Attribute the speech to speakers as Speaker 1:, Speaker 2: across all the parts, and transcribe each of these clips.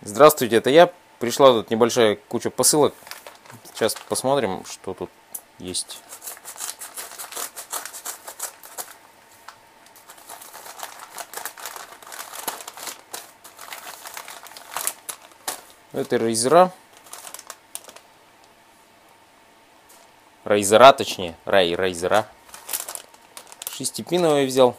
Speaker 1: Здравствуйте, это я. Пришла тут небольшая куча посылок. Сейчас посмотрим, что тут есть. Это райзера. Райзера, точнее. Райзера. Шестипиновые взял.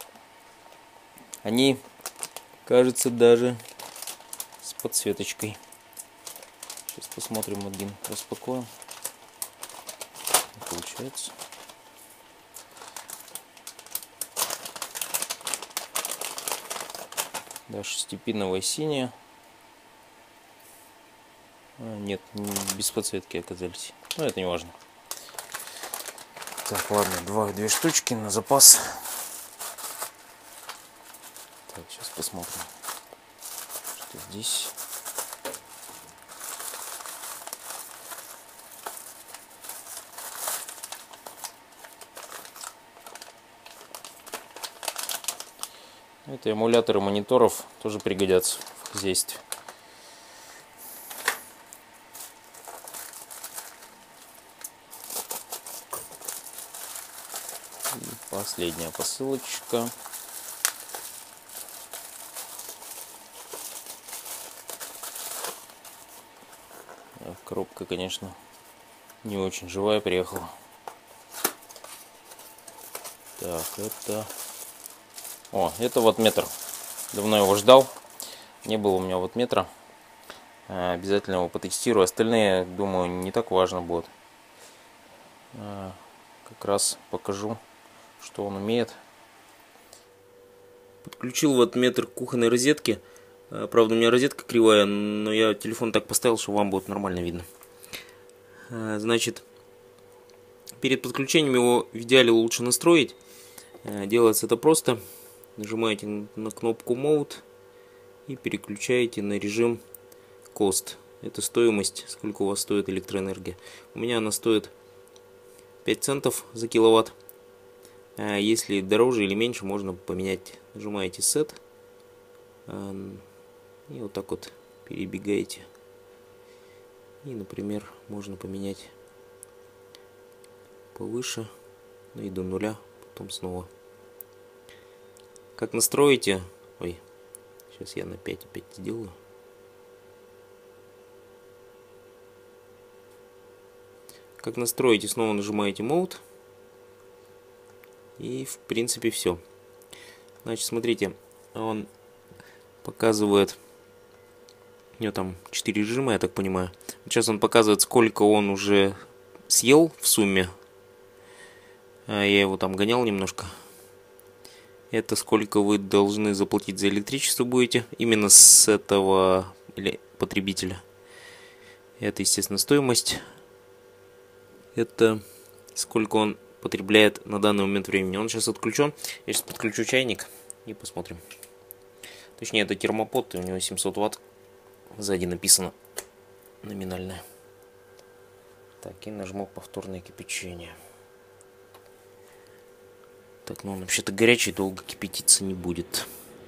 Speaker 1: Они, кажется, даже с подсветочкой. Сейчас посмотрим, один распакуем. Получается. Да, шестипиновая синяя. Нет, без подсветки оказались. Но это не важно. Так, ладно, две штучки на запас. Так, сейчас посмотрим, что здесь. Это эмуляторы мониторов, тоже пригодятся в хозяйстве. И последняя посылочка. Коробка, конечно, не очень живая приехала. Так, это... О, это ваттметр. Давно его ждал. Не было у меня ваттметра. Обязательно его потестирую. Остальные, думаю, не так важно будет. Как раз покажу, что он умеет. Подключил ваттметр к кухонной розетке. Правда, у меня розетка кривая, но я телефон так поставил, что вам будет нормально видно. Значит, перед подключением его в идеале лучше настроить. Делается это просто. Нажимаете на кнопку Mode и переключаете на режим Cost. Это стоимость, сколько у вас стоит электроэнергия. У меня она стоит 5 центов за киловатт. Если дороже или меньше, можно поменять. Нажимаете Set и вот так вот перебегаете. И, например, можно поменять повыше, ну и до нуля, потом снова. Как настроите... Ой, сейчас я на 5 опять сделаю. Как настроите, снова нажимаете Mode. И в принципе все. Значит, смотрите, он показывает... У него там 4 режима, я так понимаю. Сейчас он показывает, сколько он уже съел в сумме. Я его там гонял немножко. Это сколько вы должны заплатить за электричество будете. Именно с этого потребителя. Это, естественно, стоимость. Это сколько он потребляет на данный момент времени. Он сейчас отключен. Я сейчас подключу чайник и посмотрим. Точнее, это термопод, и у него 700 Вт. Сзади написано номинальное. Так, и нажму повторное кипячение. Так, ну он вообще-то горячий, долго кипятиться не будет.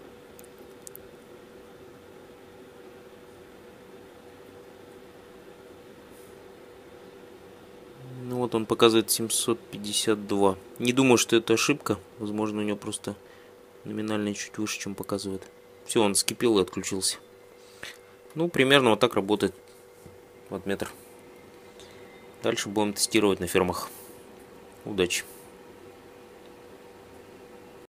Speaker 1: Ну вот он показывает 752. Не думаю, что это ошибка. Возможно, у него просто номинальное чуть выше, чем показывает. Все, он вскипел и отключился. Ну, примерно вот так работает ваттметр. Дальше будем тестировать на фермах. Удачи!